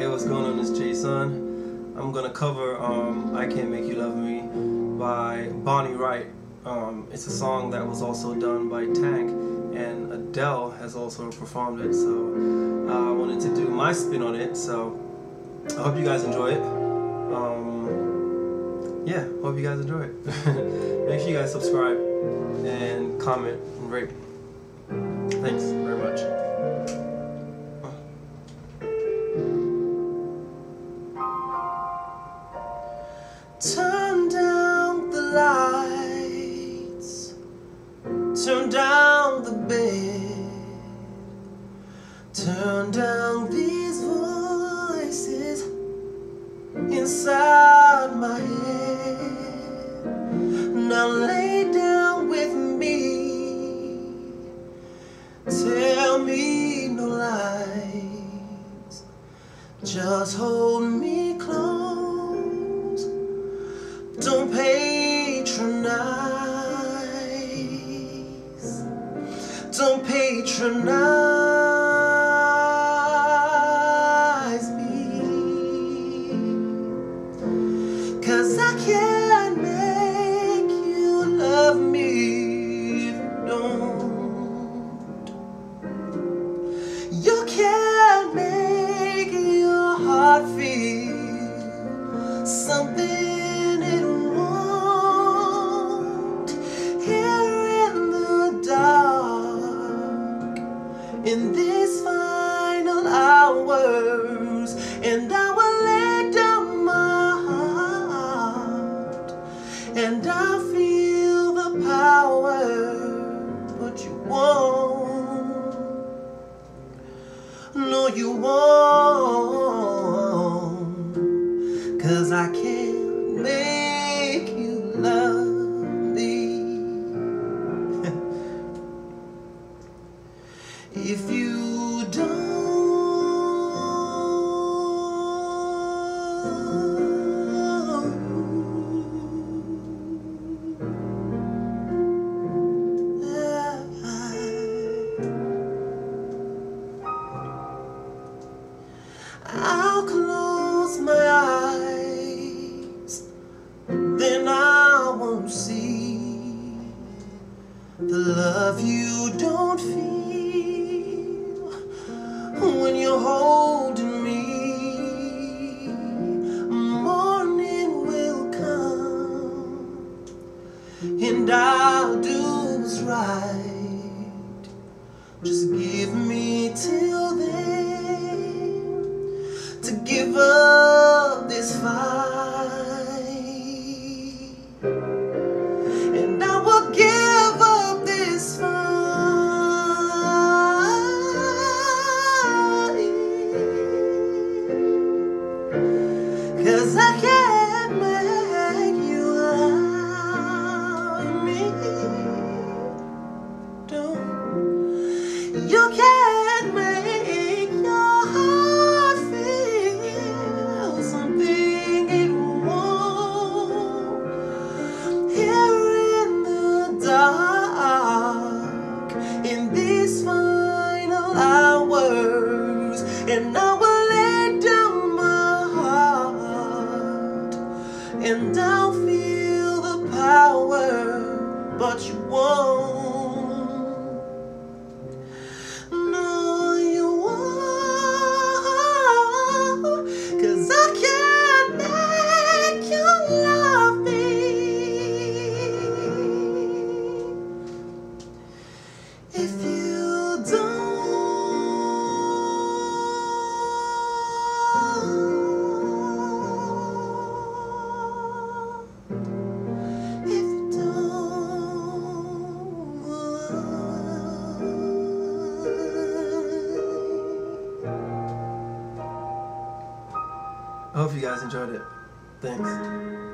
Hey, what's going on? It's Jason. I'm gonna cover I Can't Make You Love Me by Bonnie Wright. It's a song that was also done by Tank, and Adele has also performed it, so I wanted to do my spin on it, so I hope you guys enjoy it. Yeah, hope you guys enjoy it. Make sure you guys subscribe and comment and rate. Thanks very much. Turn down the lights, turn down the bed, turn down these voices inside my head. Now lay down with me, tell me no lies, just hold me close, don't patronize, don't patronize me, 'cause I can't make you love me if you don't. You can't make your heart feel something it won't. Here in the dark, in these final hours, and I will lay down my heart, and I feel the power, but you won't. No, you won't, 'cause I can't make you love me. If you don't, I'll close my eyes, then I won't see the love you don't feel when you're holding me. Morning will come, and I'll do what's right. Just give me till then to give up this fight, and I will give up this fight, 'cause I can't make you love me. Don't. You can't make your heart feel something it won't. Here in the dark, in these final hours, and I will lay down my heart, and I'll feel the power, but you won't. No, you won't, 'cause I can't make you love me if you don't. If you don't. I hope you guys enjoyed it. Thanks.